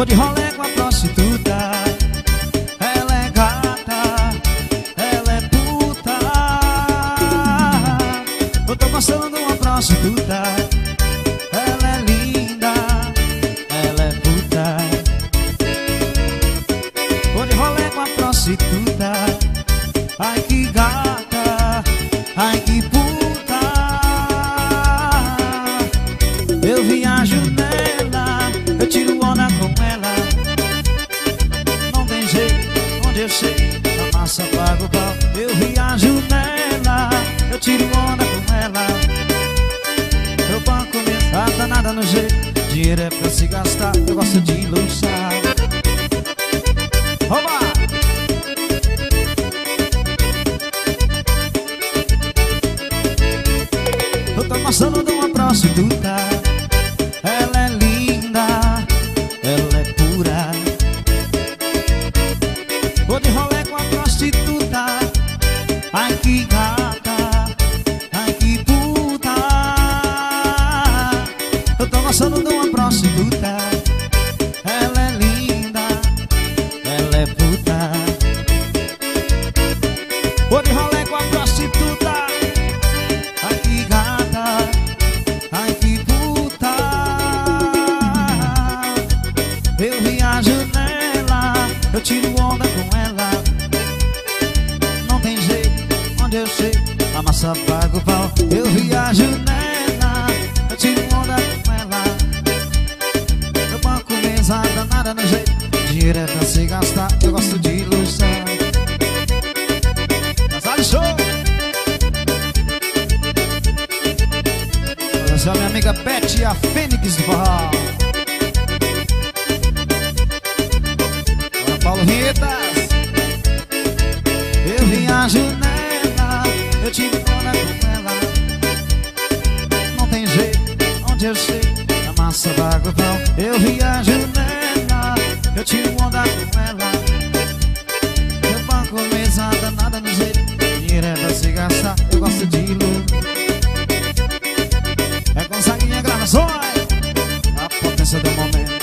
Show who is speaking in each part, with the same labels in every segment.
Speaker 1: Vou de rolê com a prostituta. Ela é gata, ela é puta. Eu tô gostando de uma prostituta. Ela é linda, ela é puta. Vou de rolê com a prostituta. Ai que gata, ai que puta. Eu viajo nela, eu tiro onda com ela. Não tem jeito, onde eu sei, a massa paga o pau. Eu viajo nela, eu tiro onda com ela. Eu banco mesada, nada no jeito. Dinheiro é pra se gastar, eu gosto de luxar. Oba! Eu tô gostando de uma prostituta. Ela é linda, ela é pura. Vou de rolê com a prostituta. Ai que gata, ai que puta. Eu tô gostando de uma prostituta. Ela é linda, ela é puta. Vou de rolê com a prostituta. Ai que gata, ai que puta. Eu viajo nela, eu tiro onda com ela. Não tem jeito, onde eu sei, a massa paga o pau. Eu viajo nela, eu tiro onda com ela. Eu banco mesada, nada no jeito. Dinheiro é pra se gastar, eu gosto de luxar. Casale show! Essa é a minha amiga Beth, a Fênix do forró. Bora, Paulo Ritas. Eu viajo nela, eu tiro onda com ela. Não tem jeito, onde eu sei, a massa paga o pau. Eu viajo nela, eu tiro onda com ela. Eu banco mesada, nada no jeito. Dinheiro é pra se gastar, eu gosto de luz. É Gonzaguinha Gravações, a potência do momento.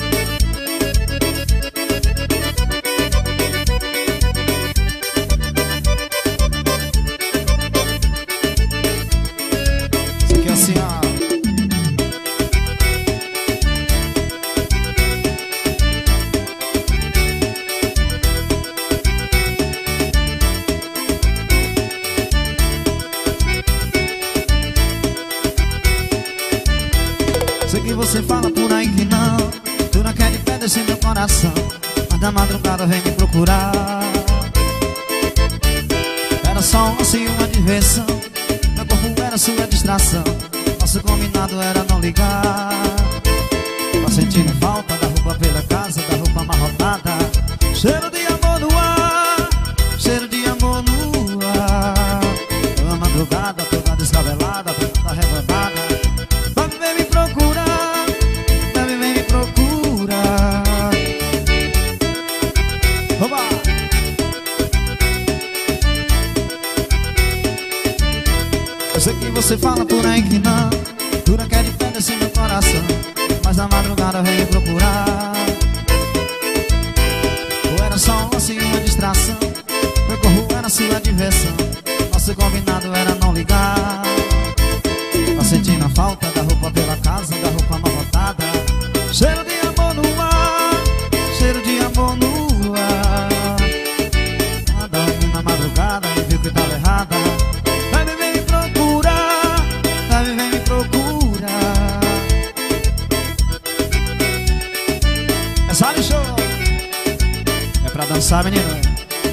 Speaker 1: Isso aqui é assim, ó. Sei que você fala por aí que não, tu não quer de pé desse meu coração. Mas da madrugada vem me procurar. Era só um lance e uma diversão. Meu corpo era sua distração. Nosso combinado era não ligar. Tô sentindo falta da roupa pela casa, da roupa amarrotada. Cheiro de amor no ar, cheiro de amor no ar. Toda madrugada, toda descabelada, toda rebanada. Vem me procurar, vem me procurar. Oba! Eu sei que você fala por aí que não, tu não quer de pé desse meu coração. Mas na madrugada vem me procurar. Ou era só um lance e uma distração. Meu corpo era sua diversão. Nosso combinado era não ligar. Tá sentindo a falta da roupa pela casa, da roupa amarrotada. Cheiro de amor no ar, cheiro de amor no ar. Nada na madrugada, me viu que tava errada. Vem me procurar, vem me procurar. É Sally Show. É pra dançar, menino.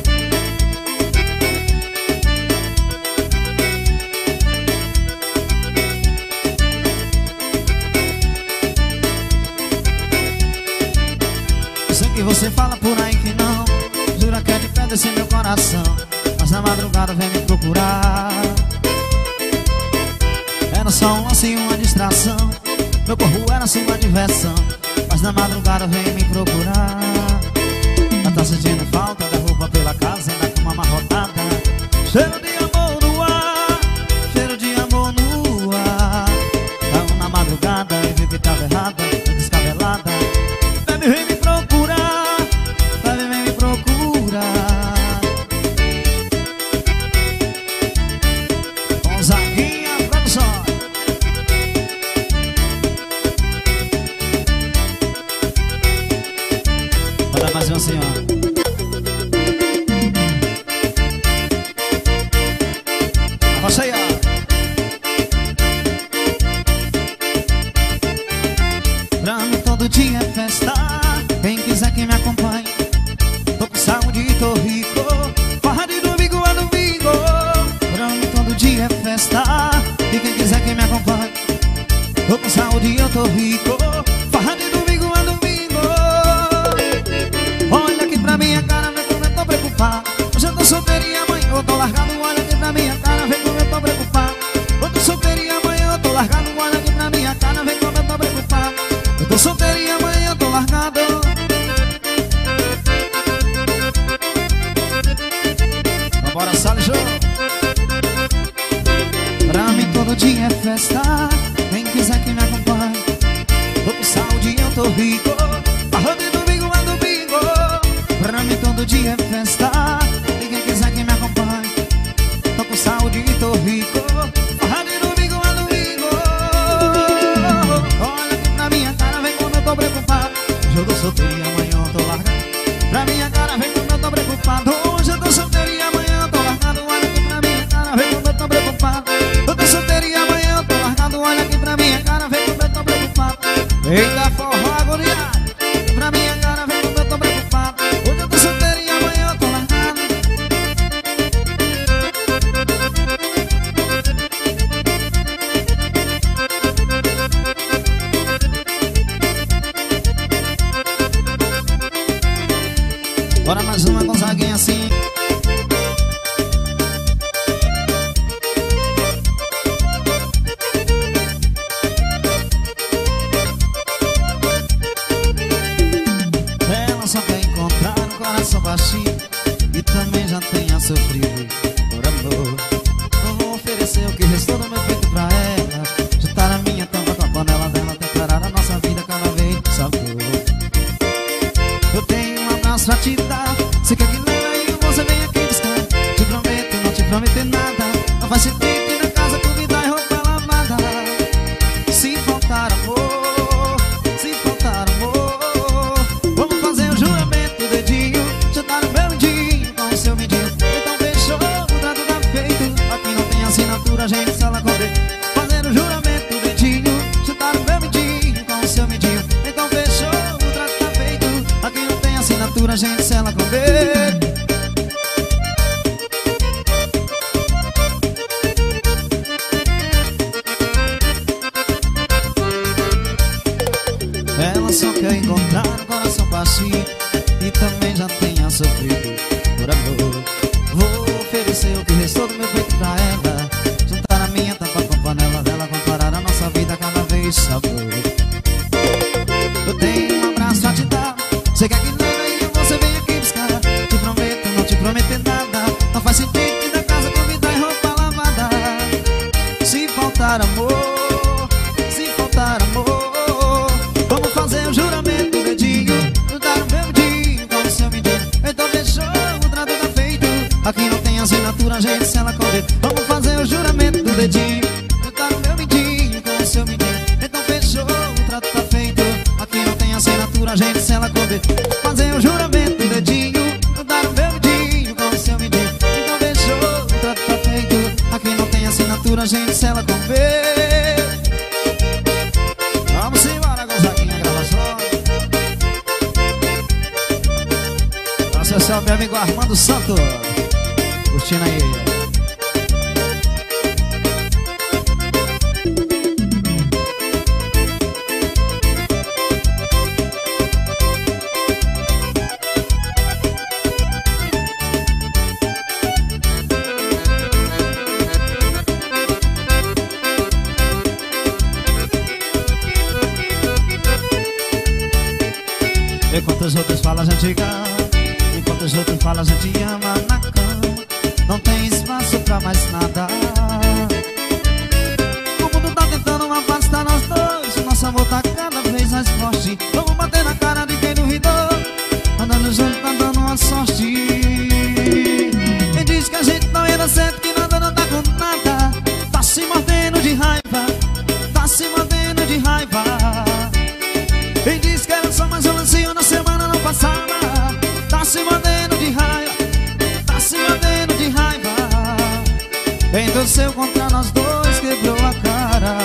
Speaker 1: E você fala por aí que não, jura que é de pé desse meu coração. Mas na madrugada vem me procurar. Era só um lance e uma distração. Meu corpo era sua diversão. Mas na madrugada vem me procurar. Já tá sentindo falta da roupa pela casa, da cama amarrotada. Cheiro de amor no ar, cheiro de amor no ar. Tava na madrugada e viu que tava errada, descabelada. Vem me procurar. Tô com saúde, eu tô rico. Farra de domingo a domingo. Olha aqui pra minha cara, vê como eu tô preocupado. Hoje eu tô solteiro e amanhã eu tô largado. Olha aqui pra minha cara, vê como eu tô preocupado. Eu tô solteiro e amanhã eu tô largado. Olha aqui pra minha cara, vê como eu tô preocupado. Eu tô solteiro e amanhã eu tô largado. Vambora, Salijo. Pra mim todo dia é festa. Quem quiser que me acompanhe. Tô com saúde e eu tô rico. Farra de domingo a domingo. Pra mim todo dia é festa. E quem quiser que me acompanhe. Tô com saúde e tô rico. Farra de domingo a domingo. Olha aqui pra minha cara, vem como eu tô preocupado. Hoje eu tô solteiro e amanhã eu tô largado. Pra minha cara, vem como eu tô preocupado. Hoje eu tô solteiro e amanhã eu tô largado. Olha aqui pra minha cara, vem como eu tô preocupado. Eu tô solteiro e amanhã eu tô largado. Olha aqui pra minha cara, vem como eu tô preocupado. Eita, forró agoniado. Pra minha cara, vem como eu tô preocupado. Hoje eu tô solteiro e amanhã eu tô largado. Bora mais uma Gonzaguinha assim. Ela só quer encontrar um coração baixinho e também já tenha sofrido por amor. Eu vou oferecer o que restou do meu peito pra ela. Juntar a minha tampa com a panela dela, temperar a nossa vida cada vez com sabor. Eu tenho um abraço pra te dar. Você quer que leve e você vem aqui buscar. Te prometo, não te prometer nada. Não faz sentido ir na casa convidar e roupa lavada. Se faltar amor, se faltar amor, vamos fazer o juramento do dedinho. Juntar o meu mindinho com o seu mindinho. Então fechou, o trato tá feito. Aqui não tem assinatura, gente, se ela correr. Fazer o juramento do dedinho. Juntar o meu mindinho com o seu mindinho. Então fechou, o trato tá feito. Aqui não tem assinatura, gente, se ela correr. Ela só quer encontrar um coração baixinho e também já tenha sofrido por amor. Vou oferecer o que restou do meu peito pra ela. Juntar a minha tampa com a panela dela, comparar a nossa vida cada vez sabor. Eu tenho um abraço pra te dar. Você quer que leve e você vem aqui buscar. Te prometo, não te prometer nada. Não faz sentido ir da casa convidar e roupa lavada. Se faltar amor, se faltar amor, vamos fazer o juramento do dedinho. Juntar o meu dedinho com o seu mindinho. Então fechou, o trato tá feito. Aqui não tem assinatura, gente, se ela correr. Vamos fazer o juramento do dedinho. Juntar o meu mindinho com o seu mindinho. Então fechou, o trato tá feito. Aqui não tem assinatura, gente, se ela correr. Fazer o juramento do dedinho. Juntar o meu mindinho com o seu mindinho. Então fechou, o trato tá feito. Aqui não tem assinatura, gente, se ela correr. Vamos embora, Gonzaguinha, gravação. Nossa, esse é o meu amigo Armando Santos. Curtindo aí. Enquanto os outros falam a gente cama, enquanto os outros falam a gente ama na cama. Não tem espaço pra mais nada. O mundo tá tentando afastar nós dois. O nosso amor tá cada vez mais forte. Vamos bater na cara de quem duvidou. Andando junto tá dando uma sorte. Quem diz que a gente não ia dar certo, que nada não tá com nada, tá se mordendo de raiva, tá se mordendo de raiva. Quem disse que era só mais um lancinho na semana não passava, tá se mordendo de raiva, tá se mordendo de raiva. Quem torceu contra nós dois quebrou a cara.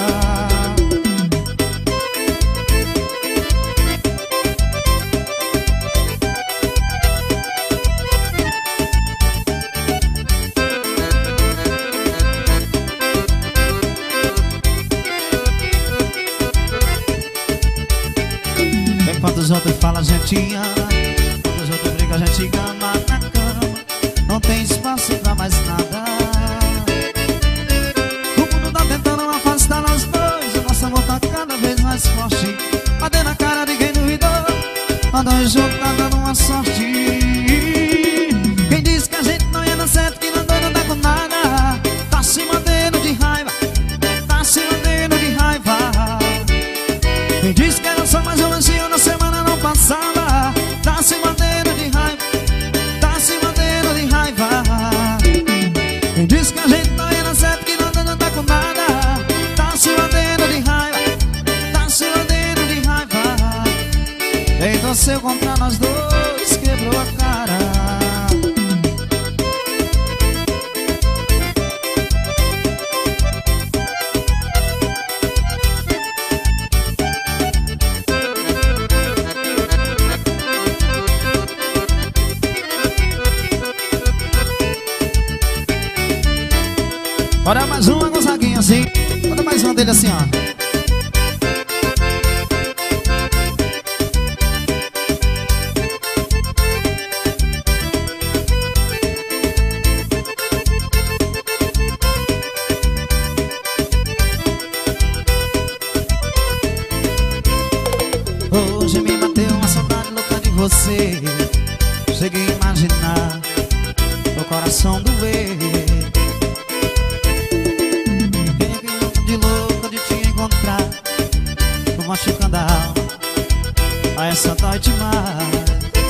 Speaker 1: os outros falam a gente ama, quando os outros brigam a gente ama na cama. Não tem espaço pra mais nada. O mundo tá tentando afastar nós dois, o nosso amor tá cada vez mais forte. Batendo na cara de quem duvidou, andando junto tá dando uma sorte. Quem disse que a gente não ia dar certo, que não dá com nada, tá se mantendo de raiva, tá se mantendo de raiva. Quem disse que era só mais um lanchinho na semana não passava, tá se mantendo de raiva, tá se mantendo de raiva. Quem disse que a gente não ia dar certo, que não dá com nada, tá se mantendo de raiva, tá se mantendo de raiva. Quem torceu contra nós dois quebrou a cara. Bora mais uma, Gonzaguinha, assim. Bora mais uma dele assim, ó. Hoje me bateu uma saudade louca de você. Cheguei a imaginar meu coração doer. Tô machucando a alma a essa noite mais.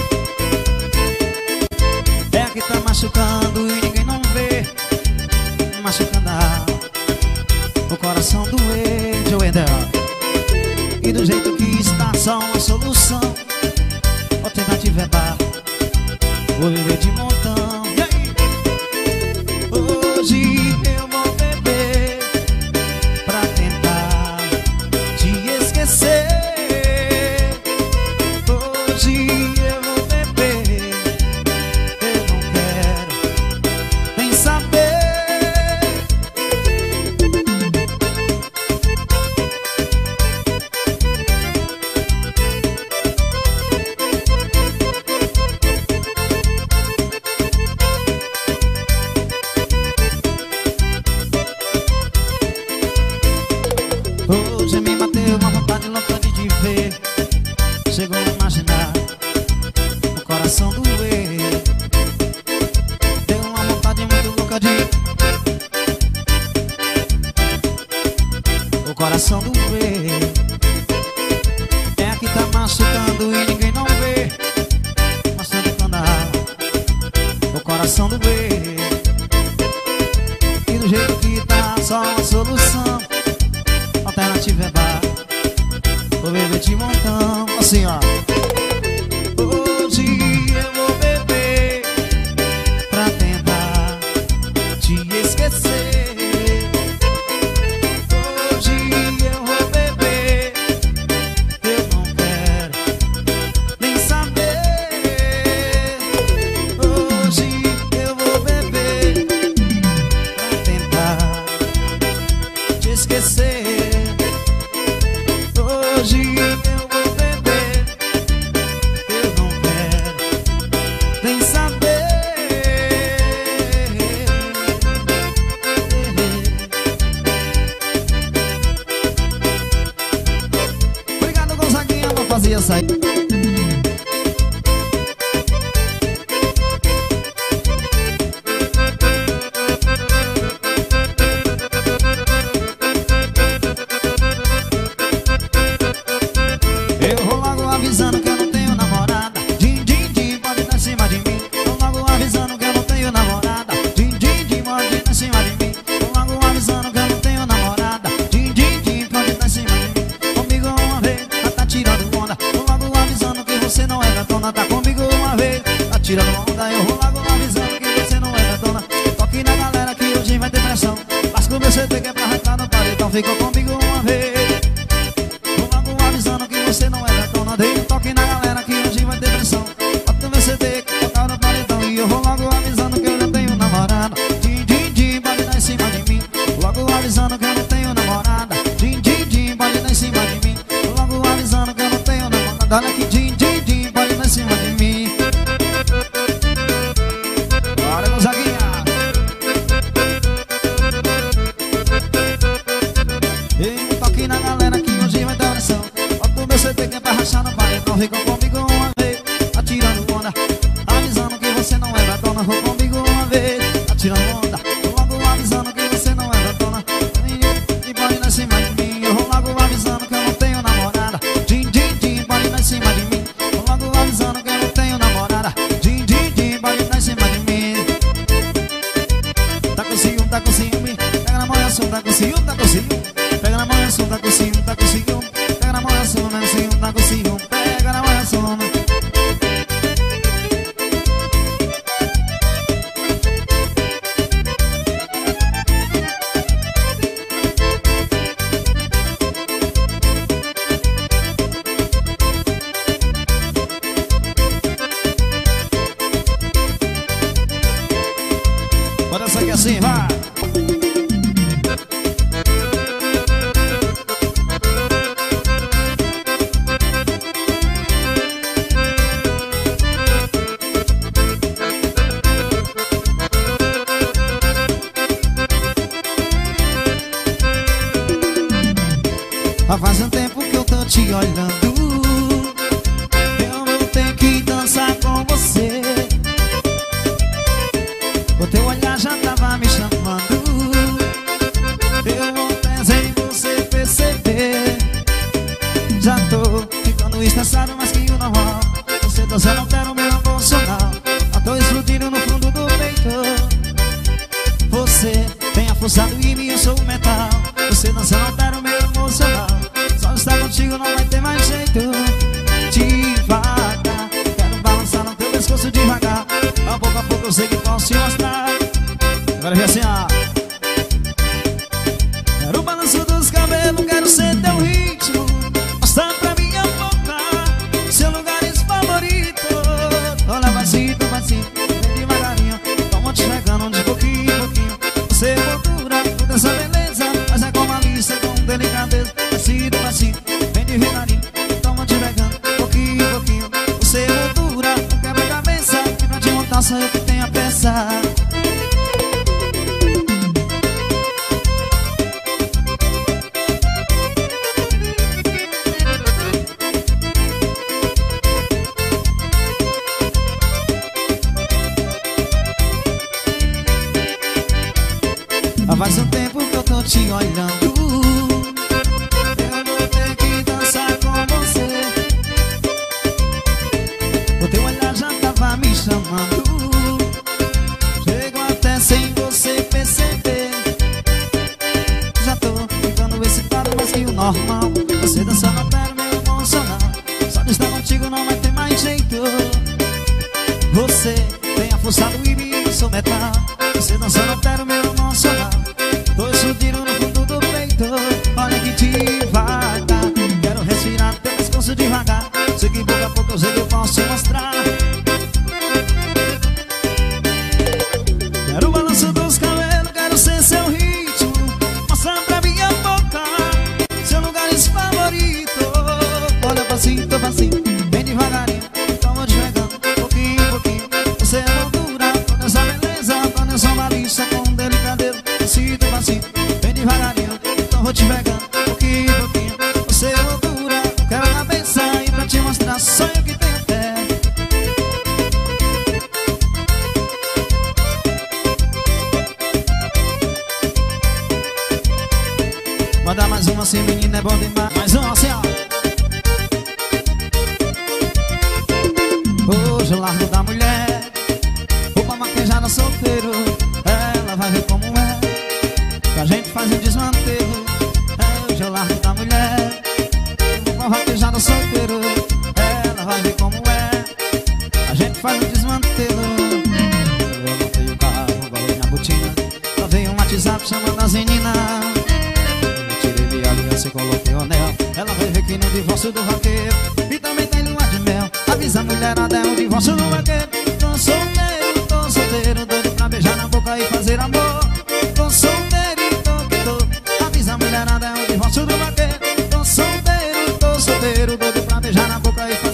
Speaker 1: É a que tá machucando e ninguém não vê. Machucando a alma, o coração doer, Joedel. E do jeito que está, só uma solução. Alternativa é bar, vou viver de montão. E aí? Hoje eu vou beber pra tentar te esquecer. Hoje eu vou beber, eu não quero nem saber. Hoje me bateu uma vontade louca de te ver. Chegou a imaginar o coração doer. Deu uma vontade muito louca de o coração doer. É a que tá machucando e ninguém não vê. Machucando a alma, o coração doer. E do jeito que tá, só uma solução. Alternativa é bar, vou beber de montão. Assim, ó. Hoje eu vou beber pra tentar te esquecer. Hoje eu vou beber, eu não quero nem saber. Hoje eu vou beber pra tentar te esquecer. Hoje eu vou beber, eu não quero nem saber. Obrigado, Gonzaguinha, vou fazer essa aí. Eu vou logo avisando que eu não tenho namorada. Din, din, din, pode dar em cima de mim. Vou logo avisando que eu não tenho namorada. Din, din, din, pode dar em cima de mim. Vou logo avisando que eu não tenho namorada. Din, din, din, pode dar em cima de mim. Comigo uma vez, tá tirando onda. Vou logo avisando que você não é gatona. Tá comigo uma vez, tá tirando onda. Eu vou logo avisando que você não é gatona. Toque na galera que hoje vai ter pressão. Lasco meu CD que é pra arrancar no paredão. Ficou comigo uma vez. Vou logo avisando que você não é gatona. Dei um toque na galera que hoje vai ter pressão. Bota meu CD que tocar no paredão. E eu vou logo avisando que eu já tenho namorada. Din, din, din, pode dar em cima de mim. Logo avisando que eu não tenho namorada. Din, din, din, pode dar em cima de mim. Logo avisando que eu não tenho namorada. Olha aqui, din, din, din, pode dar em cima de mim. Bora, Gonzaguinha. E um toque na galera que hoje vai ter oração. Bota o meu CD que é pra rachar no paredão. Vem comigo uma vez, atirando onda, avisando que você não é batona. Vou comigo uma vez, atirando onda, logo avisando que você não é batona. E pode dar em cima de mim. Eu vou logo avisando que eu não tenho namorada. Din, din, din, pode dar em cima de mim. Vou logo avisando que eu não tenho namorada. Din, din, din, pode dar em cima de mim. Tá com ciúme, tá com ciúme. Pega na mão e assunto, tá com ciúme, tá com ciúme. Pega na mão e assunto, tá com ciúme, tá com ciúme. Pega na mão e assunto, tá com ciúme, tá com ciúme. Pega na mão e assunto. Bora essa aqui assim, vai! Faz um tempo que eu tô te olhando. Eu vou ter que dançar com você. O teu olhar já tava me chamando. Eu vou fazer você perceber. Já tô ficando estressado mais que o normal. Você dançando, eu quero meu emocional. Eu tô explodindo no fundo do peito. Você tem a força do yin e eu sou o metal. Você dançando, eu quero meu emocional. Só estar contigo não vai ter mais jeito. Devagar, quero balançar no teu pescoço devagar. A pouco eu sei que posso te mostrar. Agora vem assim, ó. Quero o balanço dos cabelos, quero ser teu ritmo. Mostra pra minha boca seu lugares favorito. Olha, vazito, vazito, vem devagarinho. Toma te pegando de pouquinho em pouquinho. Você moldura toda essa beleza, mas é com malícia, com delicadeza. Vazito, vazito, vem devagarinho. Toma te pegando pouquinho em pouquinho. Você moldura, quebra-cabeça. E pra te montar só eu que tenho a peça. Faz um tempo que eu tô te olhando. Eu vou ter que dançar com você. O teu olhar já tava me chamando. Chego até sem você perceber. Já tô ficando excitado mais que o normal. Você dançando, eu quero meu emocional. Só de estar contigo não vai ter mais jeito. Você tem a força do yin e eu sou metal. Você dançando, eu quero meu emocional. Tô explodindo no fundo do peito. Olha que devagar, quero respirar teu pescoço devagar. Sei que pouco a pouco eu sei que eu posso te mostrar. Quero o balanço dos cabelos, quero ser seu ritmo. Mostra pra minha boca seu lugares favorito. Olha passinho, passinho, bem devagarinho. Tamo te pegando, pouquinho, pouquinho. Você é moldura, toda essa beleza. Toda essa malícia com delicadeza. Passinho, passinho, bem devagarinho. Então vou te pegando, pouquinho, pouquinho. Você é moldura, quero a cabeça. E pra te mostrar só eu que tenho fé. Manda mais uma assim, menina, é bom demais. Mais uma assim, ó. Hoje eu largo da mulher, roupa maquejada solteiro. Ela vai ver como é, que a gente faz um desmantelo. Hoje eu largo da mulher, roupa maquejada solteiro. Ela vai ver como é, a gente faz um desmantelo. Eu montei o carro, valei na botina. Só veio um WhatsApp chamando as meninas. Se coloquei o anel, ela vai ver que no divórcio do vaqueiro e também tem lua de mel. Avisa a mulherada, é o divórcio do vaqueiro. Tô solteiro, doido pra beijar na boca e fazer amor. Tô solteiro e tô. Avisa a mulherada, é o divórcio do vaqueiro. Tô solteiro, doido pra beijar na boca e fazer amor.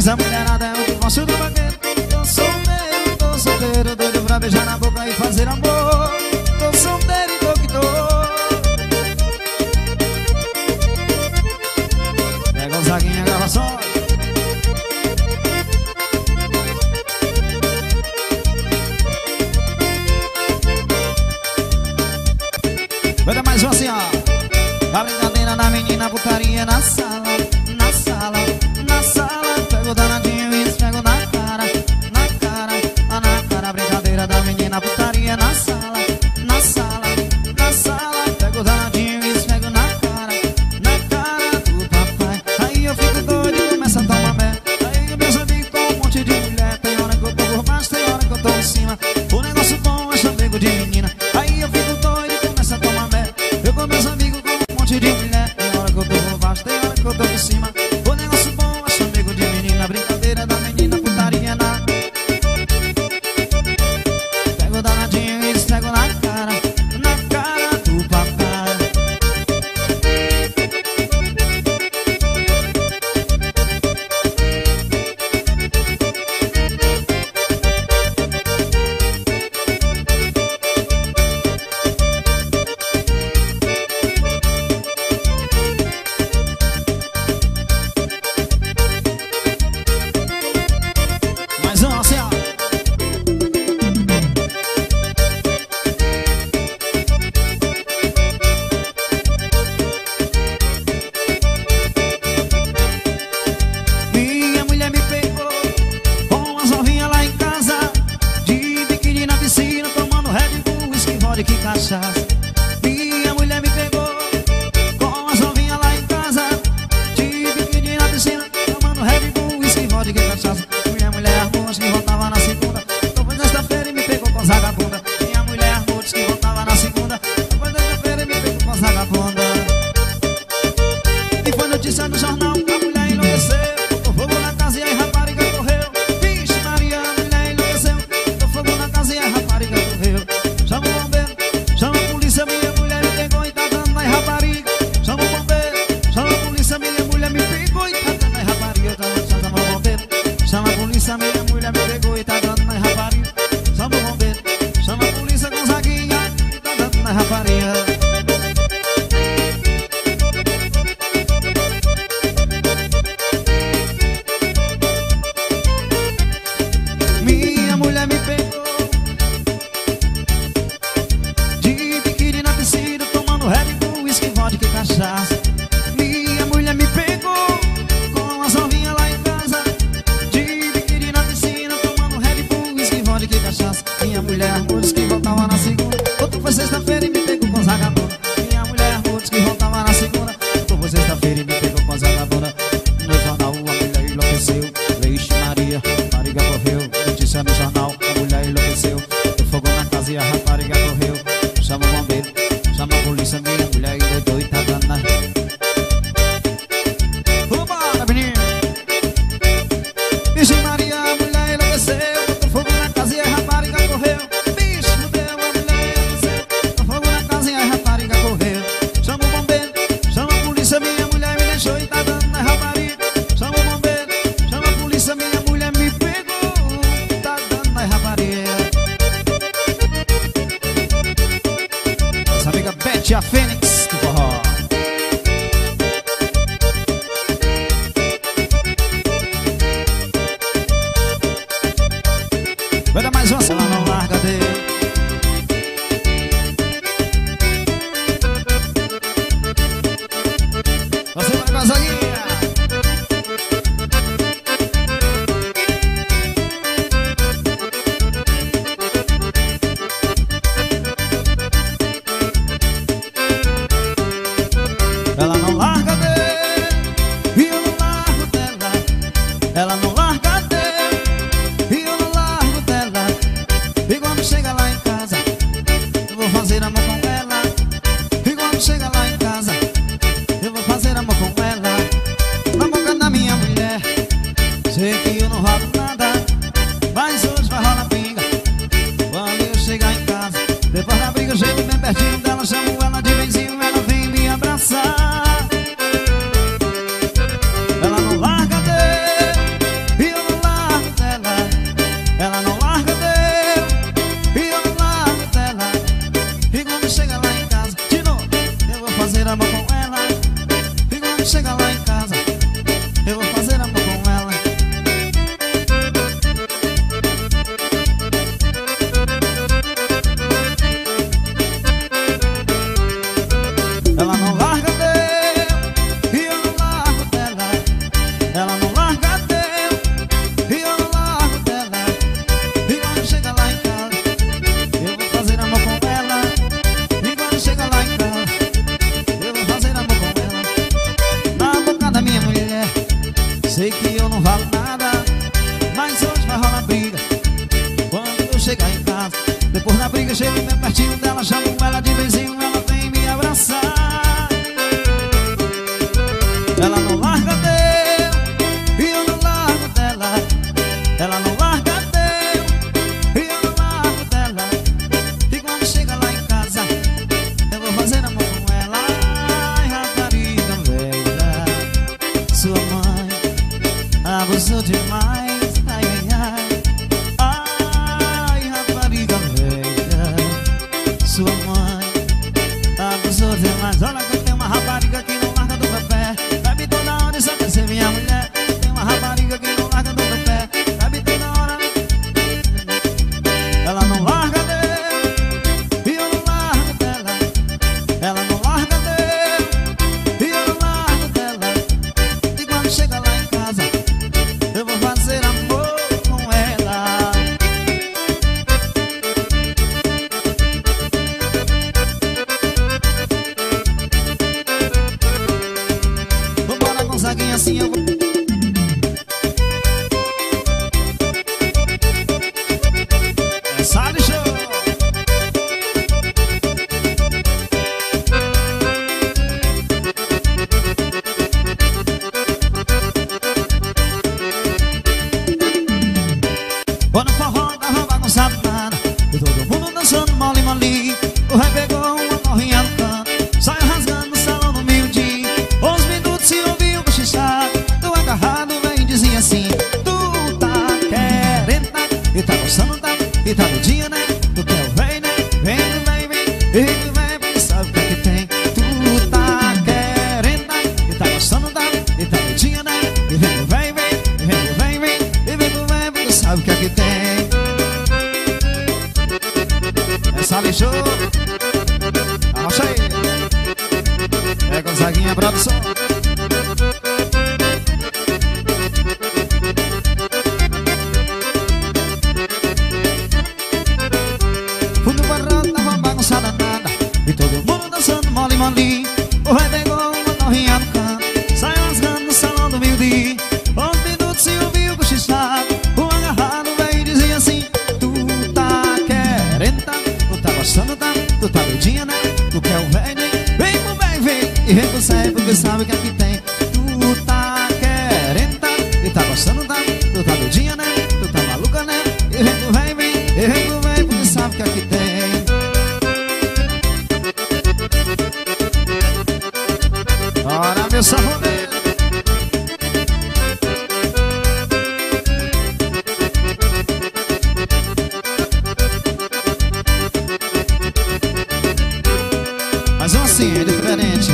Speaker 1: a mulherada é o divórcio do vaqueiro. Tô solteiro, doido pra beijar na boca e fazer amor. Tô solteiro e tô que tô. Pega o Zaguinha, gravações. Vai dar mais um assim, ó. A brincadeira da menina, putaria na sala. Na sala, na sala. Pega o danadinho e esfrego na cara. Na cara, na cara. A brincadeira da menina, putaria na sala. Na sala, na sala. Pega o danadinho e esfrego na cara. Na cara do papai. Aí eu fico doido e começo a tomar merda. Aí eu meus amigos com um monte de mulher. Tem hora que eu tô por baixo, tem hora que eu tô em cima. O negócio bom é chamego de menina. Aí eu fico doido e começo a tomar merda. Eu com meus amigos com um monte de mulher. Tem hora que eu tô por baixo, tem hora que eu tô por cima. O negócio bom é chamego de menina. Brincadeira da menina, putaria na. Pego o danadinho e esfrego na cara. Na cara do papai. Mais um assim, ó. Minha mulher me pegou com as novinhas lá em casa, de biquíni na piscina, tomando Red Bull, whisky, vodka e cachaça. Minha mulher me pegou com as novinhas lá em casa, de biquíni na piscina, tomando Red Bull, whisky, vodka e cachaça. Minha mulher armou que voltava na segunda. Depois desta-feira e me pegou com as vagabunda. Minha mulher armou que voltava na segunda. Depois desta-feira e me pegou com as vagabunda. E foi notícia no jornal, a mulher enlouqueceu. Botou fogo na casa e a rapariga correu. Vixe Maria, a mulher enlouqueceu. Botou fogo na casa e a rapariga correu. Chama o bombeiro, chama a polícia. Minha mulher me pegou e tá dando na rapariga. Chama o bombeiro, chama a polícia. Minha mulher me pegou e tá dando na rapariga. Chama o bombeiro, chama a polícia. Minha mulher me pegou e tá dando na rapariga. Chama o bombeiro, chama a polícia com Zaguinha e tá dando na rapariga. Minha mulher me pegou de biquíni na piscina, tomando Red Bull, whisky, vodka e cachaça. Minha mulher me pegou com as novinhas lá em casa, de biquíni na piscina, tomando Red Bull, whisky, vodka e cachaça. Minha mulher armou que voltava na segunda. Outro foi sexta-feira e me pegou com as vagabunda. Minha mulher armou que voltava na segunda. Outro foi sexta-feira e me pegou com as vagabunda. No jornal a mulher enlouqueceu. Vixe Maria, a rapariga correu. Notícia no jornal, a mulher enlouqueceu. Deu fogo na casa e a rapariga correu. Chama o bombeiro, chama a polícia. Minha mulher endoidou e tá dando na. Vambora, menino! Vixe Maria, a mulher enlouqueceu. Botou fogo na casa e a rapariga correu. Bicho, fudeu, a mulher enlouqueceu. Botou fogo na casa e a rapariga correu. Chama o bombeiro, chama a polícia. Minha mulher me deixou e tá dando na rapariga. Chama o bombeiro, chama a polícia. Minha mulher me pegou, tá dando na rapariga. Essa amiga Betty, a Fênix do forró. Vai dar mais uma, ela não larga dele. Você vai com a Zaguinha. fazer amor com ela. E quando chegar lá em casa, eu vou fazer amor com ela. Ela não larga Deus e eu não largo dela. Ela não larga Deus e eu não largo dela. E quando chega lá em casa, eu vou fazer amor com ela. E quando chega lá em casa, eu vou fazer amor com ela. Na boca da minha mulher, sei que eu não valo nada, mas hoje vai rolar briga quando eu chegar em casa. Depois da briga, chego bem pertinho dela, chamo ela de vizinho, ela vem me abraçar. Ela não larga Deus e eu não largo dela. Ela não larga Deus e eu não largo dela. E quando chega lá em casa, eu vou fazer amor com ela. Ai, rapariga velha, sua mãe abusou demais. Ai, ai, ai. Ai, rapariga velha, sua mãe abusou demais. Olha que tem uma rapariga que não larga do meu pé. Bebe toda hora e só quer ser minha mulher. Tem uma rapariga que não larga do meu pé. Bebe toda hora. Ela não larga Deus e eu não largo dela. Ela não larga Deus e eu não largo dela. E quando chega lá em casa, eu vou fazer amor com ela. Vambora, Gonzaguinha, assim eu vou. Sai do show. Quando o forró tava bagunçado nada e todo mundo dançando mole mole, o rei pegou uma morrinha no canto, saiu rasgando no salão no meio-dia. 11 minutos se ouviu cochichar do agarrado, vem e dizia assim: tu tá querendo, tá? E tá gostando, tá? E tá no dia, né? Tu quer o vem, né? Vem, vem, vem, vem, vem, vem, sabe o que é que tem? Tu tá querendo, tá? E tá gostando, tá? E tá no dia, né? E vem, vem, vem, vem, vem, vem, e vem, vem, vem, sabe o que é que tem? Essa lixou. Arrocha aí. É Gonzaguinha produção. Fundo barro tava bagunçada nada e todo mundo dançando mole mole. O rei pegou uma torrinha no canto, saiu rasgando no salão do meio-dia. 11 minutos se ouviu cochichar, o agarrado veio e dizia assim: tu tá querendo, tá? Tu tá gostando, tá? Tu tá doidinha, né? Tu quer o velho, né? Vem com bem, vem e vem com sério, porque sabe o que é que tem. Tu tá querendo, tá? E tá gostando, tá? Tu tá doidinha, né? Tu tá maluca, né? E vem com vem, vem, e vem com vem, porque sabe o que é que tem. Ora, meu safoneiro. Mas assim, é diferente.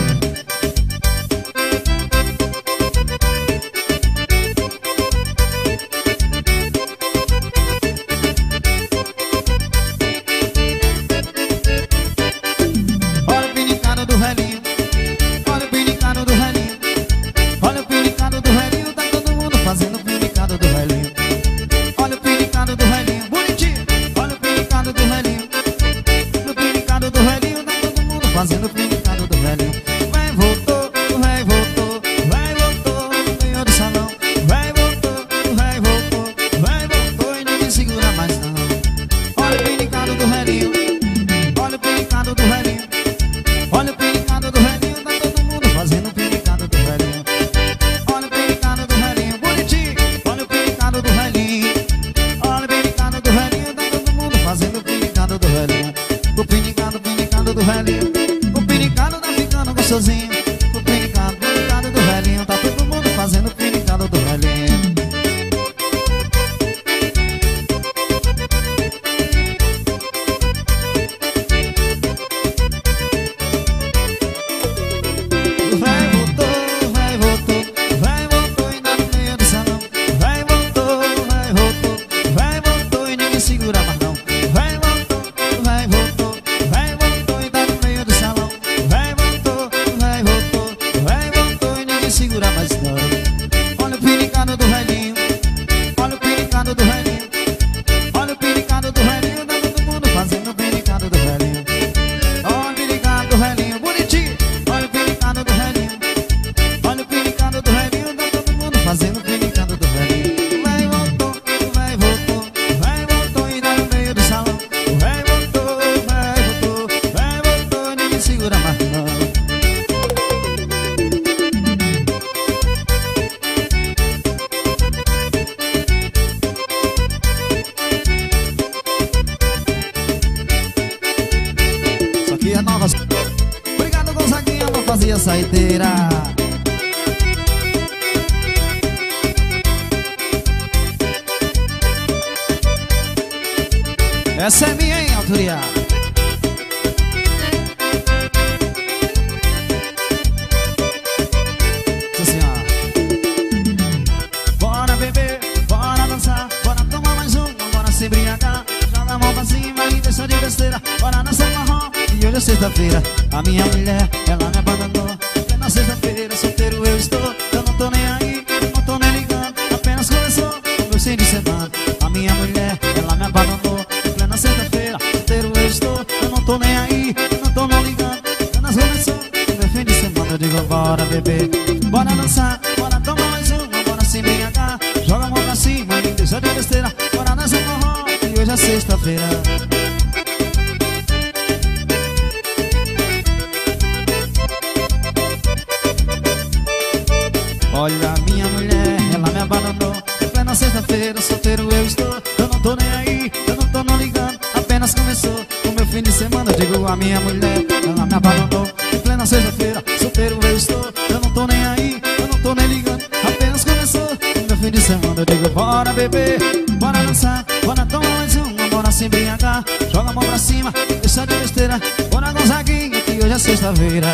Speaker 1: Olha o pinicado do velhinho. Olha o pinicado do velhinho. Olha o pinicado do velhinho. Tá todo mundo fazendo o pinicado do velhinho. Olha o pinicado do velhinho, bonitinho. Olha o pinicado do velhinho. No pinicado do velhinho, tá todo mundo fazendo o pinicado do velhinho. Vai, voltou, vai, voltou, vai, voltou, ganhou do salão. Vai, voltou, vai, voltou, vai, voltou e não me segura mais não. Olha o pinicado do velhinho. Olha o pinicado do velhinho. Olha o pinicado do velhinho, tá todo mundo fazendo o pinicado do velhinho. Olha o pinicado do velhinho, bonitinho. Olha o pinicado do velhinho. Olha o pinicado do velhinho, tá todo mundo fazendo o pinicado do velhinho. O pinicado, pinicado do velhinho. O pinicado tá ficando gostosinho. O pinicado, pinicado do velhinho, tá todo mundo fazendo o pinicado do velhinho. fazia saideira. Essa é minha, hein, autoria? Assim, ó. Bora beber, bora dançar, bora tomar mais uma, bora se embriagar. Joga a mão pra cima e deixa de besteira. Bora dançar marrom, e hoje é sexta-feira. A minha mulher, ela me abandonou. Na sexta-feira, solteiro eu estou. Eu não tô nem aí, eu não tô nem ligando. Apenas começou o meu fim de semana. A minha mulher, ela me abandonou. Na sexta-feira, solteiro eu estou. Eu não tô nem aí, eu não tô nem ligando. Apenas começou o meu fim de semana. Eu digo bora beber, bora dançar, bora tomar mais uma, bora se embriagar. Joga a mão pra cima e deixa de besteira. Bora dançar forró, e hoje é sexta-feira. Olha a minha mulher, ela me abandonou. Em plena sexta-feira, solteiro eu estou. Eu não tô nem aí, eu não tô não ligando. Apenas começou o meu fim de semana. Eu digo a minha mulher, ela me abandonou. Em plena sexta-feira, solteiro eu estou. Eu não tô nem aí, eu não tô nem ligando. Apenas começou o meu fim de semana. Eu digo bora beber, bora dançar, bora tomar mais uma, bora se embriagar. Joga a mão pra cima, deixa de besteira. Bora Gonzaguinha, que hoje é sexta-feira.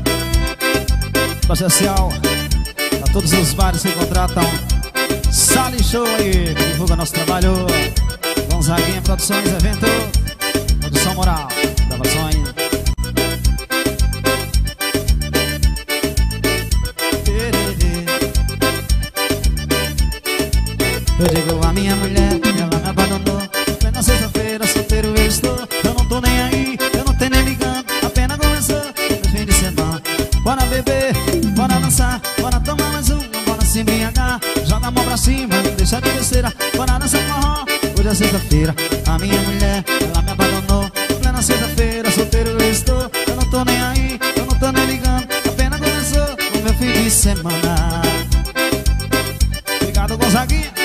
Speaker 1: Social, a todos os bares que contratam Sally Show aí, que divulga nosso trabalho. Gonzaguinha Produções, evento, produção moral, gravações. Eu digo a minha mulher, ela me abandonou. Na sexta-feira, solteiro eu estou. Eu não tô nem aí, eu não tenho nem ligando. Apenas começou o fim de semana. Bora beber, bora dançar, bora tomar mais uma, bora se embriagar. Joga a mão pra cima, deixa de besteira. Bora dançar forró, hoje é sexta-feira. A minha mulher, ela me abandonou. Em plena sexta-feira, solteiro eu estou. Eu não tô nem aí, eu não tô nem ligando. Apenas começou o meu fim de semana. Obrigado, Gonzaguinha.